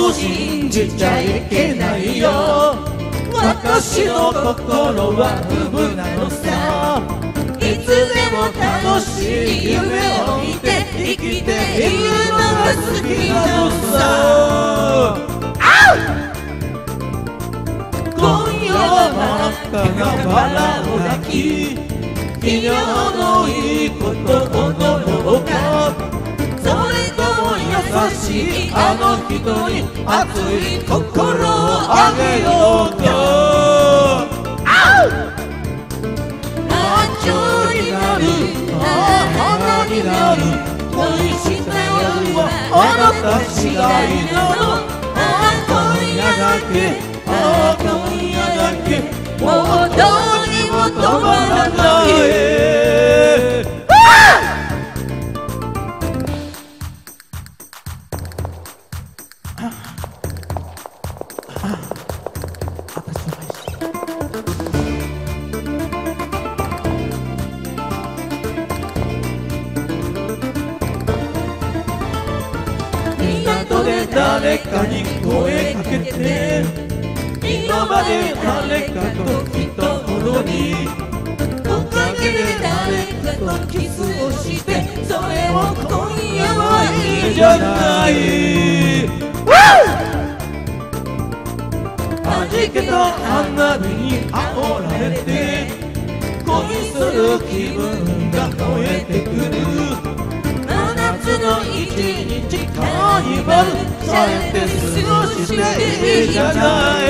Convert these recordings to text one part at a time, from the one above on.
を信じちゃいけないよ。私の心は無分なのさ。いつでも楽しい夢を見て生きているのが好きなのさ。今夜は真っ赤なバラを抱き、昨日のいいことを踊ろうか。それとも優しいあの人に熱い心をあげようか。花になる、花になる、恋した夜はあなた次第なの。今夜だけ、今夜だけ、もうどうにも止まらない。港で誰かに声かけて、今まで誰かと来たほどに、おかげで誰かとキスをして、それを今夜はいいじゃない。弾けた花火に煽られて、恋する気分が燃えてくる。真夏の一日カーニバルされて過ごしていいじゃない。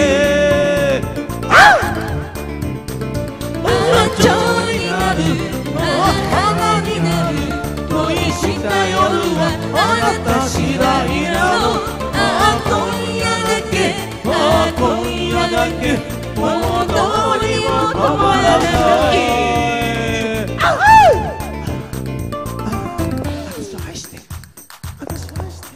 蝶になる、花になる、恋した夜はあなた次第なの。今夜だけ、今夜だけ、もうどうにも止まらない。私を愛して、私を愛して。